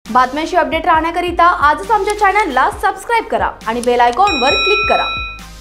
बातम्यांशी update राहण्याकरिता आजच आमच्या चॅनलला सबस्क्राइब करा आणि बेल आयकॉनवर क्लिक करा।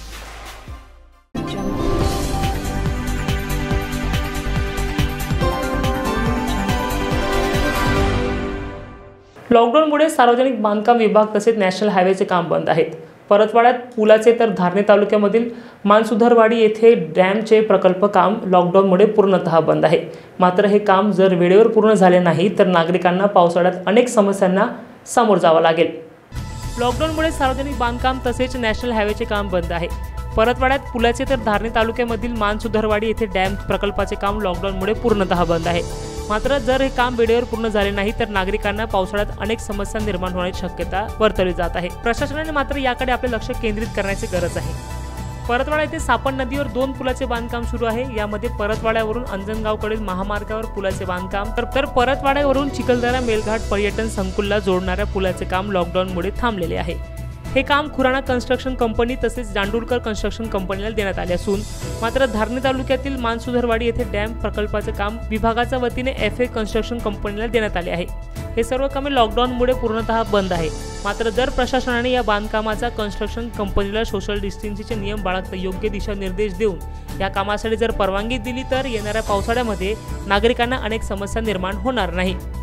लॉकडाऊनमुळे सार्वजनिक बांधकाम विभाग तसेच नॅशनल हायवेचे काम बंद आहेत। परतवाड्यात पुलाचे तर धारणे तालुक्यामधील मानसुधरवाडी येथे डॅमचे प्रकल्प काम लॉकडाऊनमुळे पूर्णतः बंद आहे। मात्र हे काम जर वेळेवर पूर्ण झाले नाही तर नागरिकांना पावसाळ्यात अनेक समस्यांना सामोरं जावं लागेल। लॉकडाऊनमुळे सार्वजनिक बांधकाम तसेच नॅशनल हायवेचे काम बंद आहे। परतवाड्यात पुलाचे तर धारणे तालुक्यामधील मानसुधरवाडी येथे डॅम प्रकल्पाचे काम लॉकडाऊनमुळे पूर्णतः बंद आहे। मात्र जर हे काम वेळेवर पूर्ण झाले नाही तर नागरिकांना पावसाळ्यात अनेक समस्या निर्माण होण्याची शक्यता वर्तवली जात आहे। प्रशासनाने मात्र याकडे आपले लक्ष केंद्रित करण्याची गरज आहे। परतवाडा येथे सापण नदीवर 2 पुलाचे बांधकाम सुरू आहे। यामध्ये परतवाड्यावरून अंजनगावकडील महामार्गावर पुलाचे बांधकाम तर परतवाड्यावरून चिखलदरा मेलघाट पर्यटन संकुलला जोडणाऱ्या पुलाचे काम लॉकडाऊनमुळे थांबलेले आहे। हे काम खुराणा कन्स्ट्रक्शन कंपनी तसेच जांडूरकर कन्स्ट्रक्शन कंपनीला देण्यात आले असून मात्र धारणे तालुक्यातील मानसुधरवाडी येथे डॅम प्रकल्पाचे काम विभागाच्या वतीने FA कन्स्ट्रक्शन कंपनीला देण्यात आले आहे। हे सर्व कामे लॉकडाऊनमुळे पूर्णतः बंद आहे। मात्र जर प्रशासनाने या बांधकामाचा कन्स्ट्रक्शन कंपनीला सोशल डिस्टन्सिंगचे नियम बाळगता योग्य दिशानिर्देश देऊन या कामासाठी जर परवानगी दिली तर येणाऱ्या पावसाळ्यामध्ये नागरिकांना अनेक समस्या निर्माण होणार नाही।